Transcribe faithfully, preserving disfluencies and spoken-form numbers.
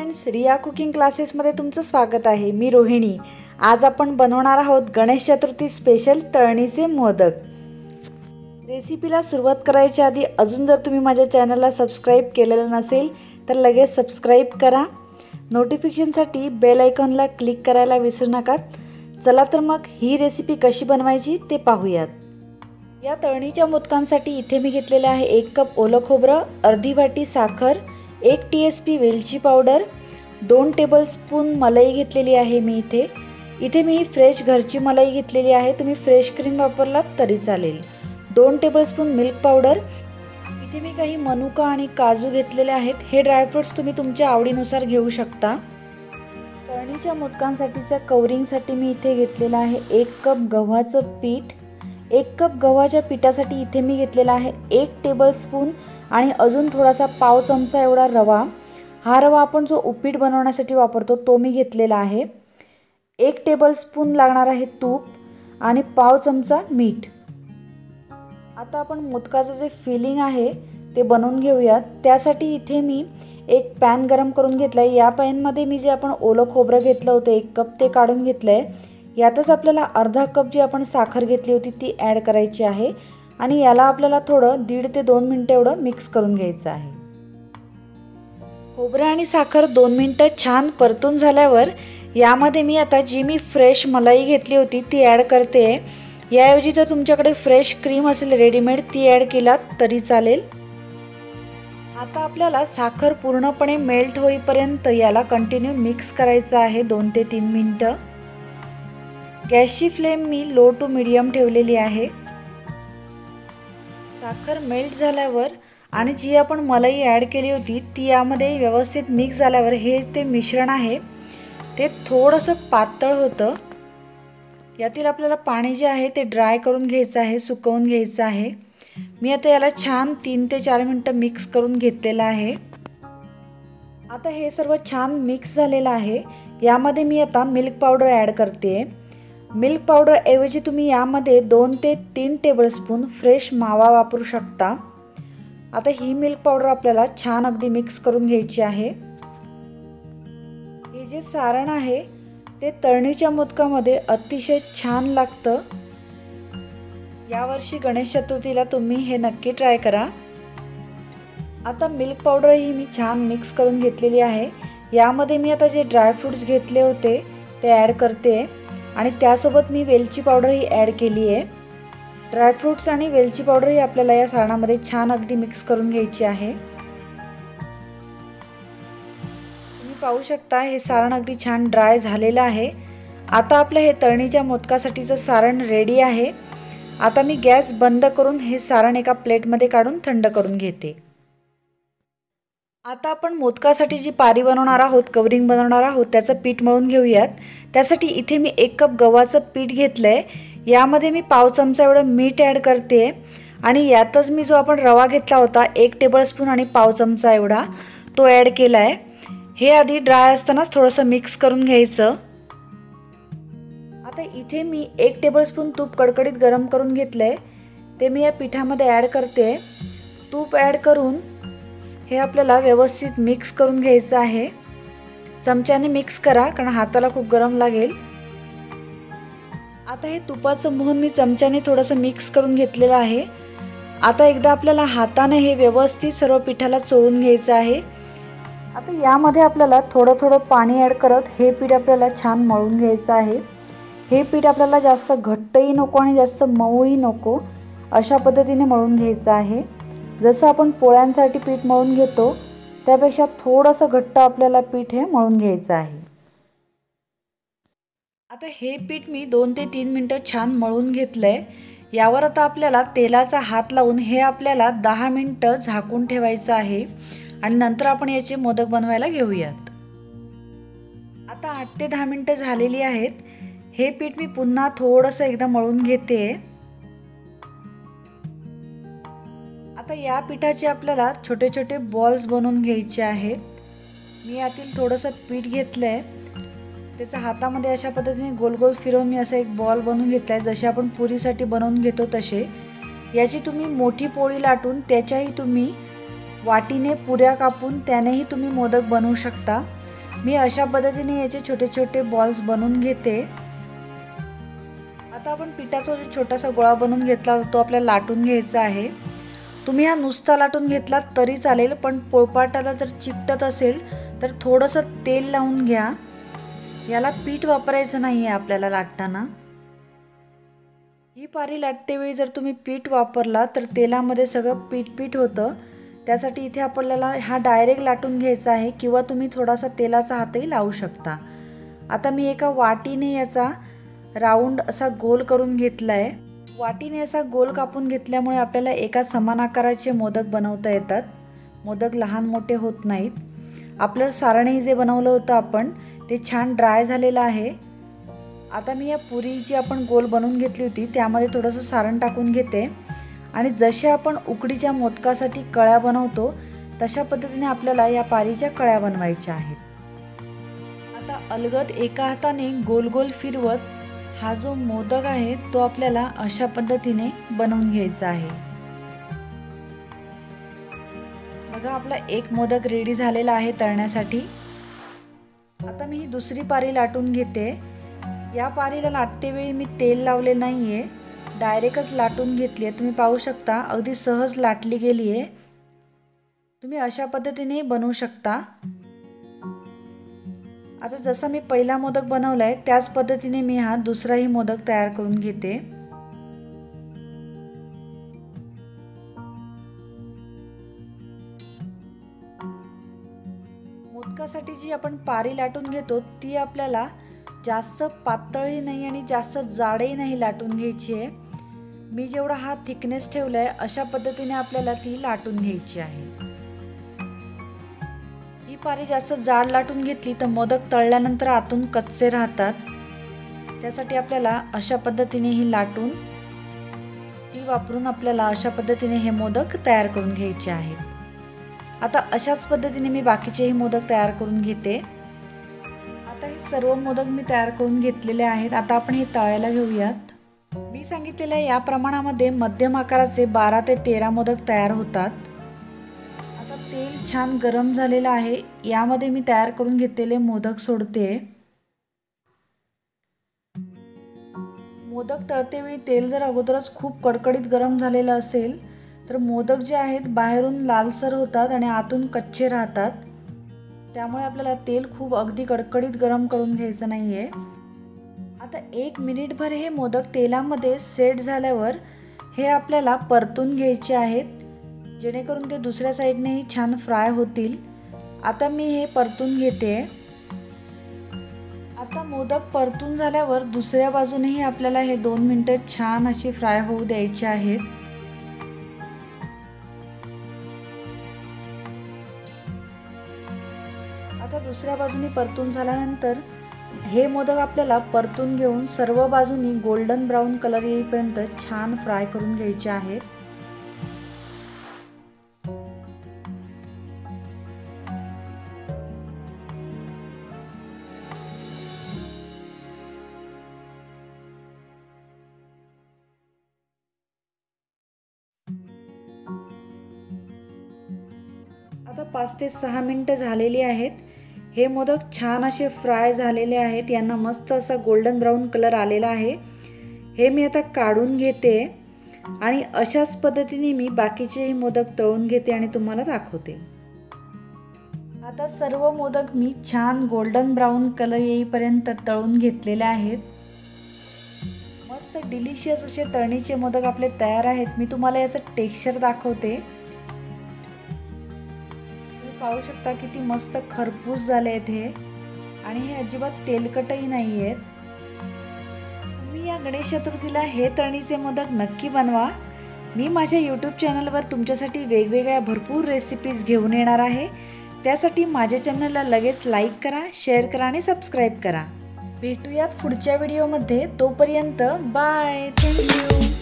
Friends, Riya cooking क्लासेसमध्ये तुमचं स्वागत आहे। मी रोहिणी। आज आपण बनवणार आहोत गणेश चतुर्थी स्पेशल तळणीचे मोदक। रेसिपीला सुरुवात करायच्या आधी अजून जर तुम्ही माझ्या चॅनलला सबस्क्राइब केलेलं नसेल तर लगेच सबस्क्राइब करा। नोटिफिकेशनसाठी बेल आयकॉनला क्लिक करायला विसरू नका। चला तर मग ही रेसिपी कशी बनवायची ते पाहूयात। या तळणीच्या मोदकांसाठी इथे मी घेतलेले आहे एक कप ओलं खोबरं, अर्धी वाटी साखर, एक टीएसपी वेलची पावडर, दोन टेबलस्पून मलाई घेतलेली आहे मी इथे। इथे मी फ्रेश घरची मलाई घेतलेली आहे, तुम्ही फ्रेश क्रीम वापरलात तरी चालेल। दोन टेबलस्पून मिल्क पावडर, इथे मी काही मनुका आणि काजू घेतलेले आहेत। हे ड्रायफ्रुट्स तुम्ही तुमच्या आवडीनुसार घेऊ शकता। तळणीच्या मोदकांसाठीच्या कवरिंगसाठी मी इथे घेतलेला आहे एक कप गव्हाचं पीठ। एक कप गव्हाच्या पिठासाठी इथे मी घेतलेला आहे एक टेबलस्पून आणि अजून थोडासा पाव चमचा एवढा रवा। हा रवा आपण जो उपीट बनवण्यासाठी वापरतो तो मी घेतलेला आहे। एक टेबलस्पून लागणार आहे तूप आणि पाव चमचा मीठ। आता आपण मोदकाचं जे फिलिंग आहे ते बनवून घेऊयात। त्यासाठी इथे मी एक पॅन गरम करून घेतला आहे। या पॅनमध्ये मी जे आपण ओलं खोबरं घेतलं होतं एक कप ते काढून घेतलं आहे। यातच आपल्याला अर्धा कप जी आपण साखर घेतली होती ती ॲड करायची आहे आणि याला आपल्याला थोडं दीड ते दोन मिनिटं एवढं मिक्स करून घ्यायचं आहे। खोबरं आणि साखर दोन मिनिटं छान परतून झाल्यावर यामध्ये मी आता जी मी फ्रेश मलाई घेतली होती ती ॲड करते। याऐवजी जर तुमच्याकडे फ्रेश क्रीम असेल रेडीमेड ती ॲड केलात तरी चालेल। आता आपल्याला साखर पूर्णपणे मेल्ट होईपर्यंत याला कंटिन्यू मिक्स करायचं आहे दोन ते तीन मिनिटं। गॅसची फ्लेम मी लो टू मीडियम ठेवलेली आहे। साखर मेल्ट झाल्यावर आणि जी आपण मलाई ॲड केली होती ती यामध्ये व्यवस्थित मिक्स झाल्यावर हे ते मिश्रण आहे ते थोडंसं पातळ होतं। यातील आपल्याला पाणी जे आहे ते ड्राय करून घ्यायचं आहे, सुकवून घ्यायचं आहे। मी आता याला छान तीन ते चार मिनिटं मिक्स करून घेतलेलं आहे। आता हे सर्व छान मिक्स झालेलं आहे। यामध्ये मी आता मिल्क पावडर ॲड करते। मिल्क पावडर ऐवजी तुम्ही यामध्ये दोन ते तीन टेबलस्पून फ्रेश मावा वापरू शकता। आता ही मिल्क पावडर आपल्याला छान अगदी मिक्स करून घ्यायची आहे। हे जे सारण आहे ते तळणीच्या मोदकामध्ये अतिशय छान लागतं। यावर्षी गणेश चतुर्थीला तुम्ही हे नक्की ट्राय करा। आता मिल्क पावडर ही मी छान मिक्स करून घेतलेली आहे। यामध्ये मी आता जे ड्रायफ्रुट्स घेतले होते ते ॲड करते आणि त्यासोबत मी वेलची पावडर ही ॲड केली आहे। ड्रायफ्रुट्स आणि वेलची पावडर ही आपल्याला या सारणामध्ये छान अगदी मिक्स करून घ्यायची आहे। तुम्ही पाहू शकता हे सारण अगदी छान ड्राय झालेलं आहे। आता आपलं हे तळणीच्या मोदकासाठीचं सारण रेडी आहे। आता मी गॅस बंद करून हे सारण एका प्लेटमध्ये काढून थंड करून घेते। आता आपण मोदकासाठी जी पारी बनवणार आहोत, कवरिंग बनवणार आहोत त्याचं पीठ मळून घेऊयात। त्यासाठी इथे मी एक कप गव्हाचं पीठ घेतलंय। यामध्ये मी पाव चमचा एवढं मीठ ॲड करते आणि यातच मी जो आपण रवा घेतला होता एक टेबलस्पून आणि पाव चमचा एवढा तो ॲड केला आहे। हे आधी ड्राय असतानाच थोडंसं मिक्स करून घ्यायचं। आता इथे मी एक टेबलस्पून तूप कडकडीत गरम करून घेतलंय ते मी या पिठामध्ये ॲड करते। तूप ॲड करून हे आपल्याला व्यवस्थित मिक्स करून घ्यायचं आहे। चमच्याने मिक्स करा कारण हाताला खूप गरम लागेल। आता हे तुपाचं मोहन मी चमच्याने थोडंसं मिक्स करून घेतलेलं आहे। आता एकदा आपल्याला हाताने हे व्यवस्थित सर्व पिठाला चोळून घ्यायचं आहे। आता यामध्ये आपल्याला थोडं थोडं पाणी ॲड करत हे पीठ आपल्याला छान मळून घ्यायचं आहे। हे पीठ आपल्याला जास्त घट्टही नको आणि जास्त मऊही नको, अशा पद्धतीने मळून घ्यायचं आहे। जसं आपण पोळ्यांसाठी पीठ मळून घेतो त्यापेक्षा थोडंसं घट्ट आपल्याला पीठ हे मळून घ्यायचं आहे। आता हे पीठ मी दोन ते तीन मिनिटं छान मळून घेतलंय। यावर आता आपल्याला तेलाचा हात लावून हे आपल्याला दहा मिनिटं झाकून ठेवायचं आहे आणि नंतर आपण याचे मोदक बनवायला घेऊयात। आता आठ ते दहा मिनिटं झालेली आहेत। हे पीठ मी पुन्हा थोडंसं एकदा मळून घेते। आता या पिठाचे आपल्याला छोटे छोटे बॉल्स बनवून घ्यायचे आहेत। मी यातील थोडंसं पीठ घेतलंय, त्याचा हातामध्ये अशा पद्धतीने गोल गोल फिरवून मी असा एक बॉल बनवून घेतलाय जसे आपण पुरीसाठी बनवून घेतो तसे। याची तुम्ही मोठी पोळी लाटून त्याच्याही तुम्ही वाटीने पुऱ्या कापून त्यानेही तुम्ही मोदक बनवू शकता। मी अशा पद्धतीने याचे छोटे छोटे बॉल्स बनवून घेते। आता आपण पिठाचा जो छोटासा गोळा बनवून घेतला होता तो आपल्याला लाटून घ्यायचा आहे। तुम्ही हा नुसता लाटून घेतला तरी चालेल, पण पोळपाटाला जर चिकटत असेल तर थोडंसं तेल लावून घ्या। याला पीठ वापरायचं नाही आहे आपल्याला लाटताना। ही पारी लाटते वेळी जर तुम्ही पीठ वापरला तर तेलामध्ये सगळं पीठ पीठ होतं। त्यासाठी इथे आपल्याला हा डायरेक्ट लाटून घ्यायचा आहे, किंवा तुम्ही थोडासा तेलाचा हातही लावू शकता। आता मी एका वाटीने याचा राऊंड असा गोल करून घेतला आहे। वाटीने असा गोल कापून घेतल्यामुळे आपल्याला एका समान आकाराचे मोदक बनवता येतात। मोदक लहान मोठे होत नाहीत। आपलं सारणही जे बनवलं होतं आपण ते छान ड्राय झालेलं आहे। आता मी या पुरी जी आपण गोल बनवून घेतली होती त्यामध्ये थोडंसं सारण टाकून घेते आणि जसे आपण उकडीच्या मोदकासाठी कळ्या बनवतो तशा पद्धतीने आपल्याला या पारीच्या कळ्या बनवायच्या आहेत। आता अलगद एका हाताने गोल गोल फिरवत हा जो मोदक आहे तो आपल्याला अशा पद्धतीने बनवून घ्यायचा आहे। बघा आपला एक मोदक रेडी झालेला आहे तळण्यासाठी। आता मी ही दुसरी पारी लाटून घेते। या पारीला लाटते वेळी मी तेल लावले नाहीये, डायरेक्टच लाटून घेतली आहे। तुम्ही पाहू शकता अगदी सहज लाटली गेली आहे। तुम्ही अशा पद्धतीने बनवू शकता। आता जसा मी पहिला मोदक बनवलाय त्याच पद्धतीने मी हा दुसराही मोदक तयार करून घेते। मोदकासाठी जी आपण पारी लाटून घेतो ती आपल्याला जास्त पातळही नाही आणि जास्त जाडही नाही लाटून घ्यायची आहे। मी जेवढा हा थिकनेस ठेवलाय अशा पद्धतीने आपल्याला ती लाटून घ्यायची आहे। ही पारी जास्त जाड लाटून घेतली तर मोदक तळल्यानंतर आतून कच्चे राहतात। त्यासाठी आपल्याला अशा पद्धतीने ही लाटून ती वापरून आपल्याला अशा पद्धतीने हे मोदक तयार करून घ्यायचे आहेत। आता अशाच पद्धतीने मी बाकीचेही मोदक तयार करून घेते। आता हे सर्व मोदक मी तयार करून घेतलेले आहेत। आता आपण हे तळायला घेऊयात। मी सांगितलेल्या या प्रमाणामध्ये मध्यम आकाराचे बारा ते तेरा मोदक तयार होतात। आता तेल छान गरम झालेलं आहे, यामध्ये मी तयार करून घेतलेले मोदक सोडते। मोदक तळतेवेळी तेल जर अगोदरच खूप कडकडीत गरम झालेलं असेल तर मोदक जे आहेत बाहेरून लालसर होतात आणि आतून कच्चे राहतात। त्यामुळे आपल्याला तेल खूप अगदी कडकडीत गरम करून घ्यायचं नाहीये। आता एक मिनिटभर हे मोदक तेलामध्ये सेट झाल्यावर हे आपल्याला परतून घ्यायचे आहेत, जेणेकरून ते दुसऱ्या साईडनेही छान फ्राय होतील। आता मी हे परतून घेते। आता मोदक परतून झाल्यावर दुसऱ्या बाजूनेही आपल्याला हे दोन मिनिटं छान अशी फ्राय होऊ द्यायचे आहेत। आता दुसऱ्या बाजूने परतून झाल्यानंतर हे मोदक आपल्याला परतून घेऊन सर्व बाजूनी गोल्डन ब्राऊन कलर येईपर्यंत छान फ्राय करून घ्यायचे आहेत। आता पाच ते सहा मिनिटं झालेली आहेत। हे मोदक छान असे फ्राय झालेले आहेत, यांना मस्त असा गोल्डन ब्राऊन कलर आलेला आहे। हे मी आता काढून घेते आणि अशाच पद्धतीने मी बाकीचेही मोदक तळून घेते आणि तुम्हाला दाखवते। आता सर्व मोदक मी छान गोल्डन ब्राऊन कलर येईपर्यंत तळून घेतलेले आहेत। मस्त डिलिशियस असे तळणीचे मोदक आपले तयार आहेत। मी तुम्हाला याचं टेक्स्चर दाखवते। पाहू शकता किती मस्त खरपूस झाले आहेत हे, आणि हे अजिबात तेलकटही नाही आहेत। तुम्ही या गणेश चतुर्थीला हे तळणीचे मोदक नक्की बनवा। मी माझ्या यूट्यूब चॅनलवर तुमच्यासाठी वेगवेगळ्या भरपूर रेसिपीज घेऊन येणार आहे। त्यासाठी माझ्या चॅनलला लगेच लाईक करा, शेअर करा आणि सबस्क्राईब करा। भेटूयात पुढच्या व्हिडिओमध्ये। तोपर्यंत बाय, थँक्यू।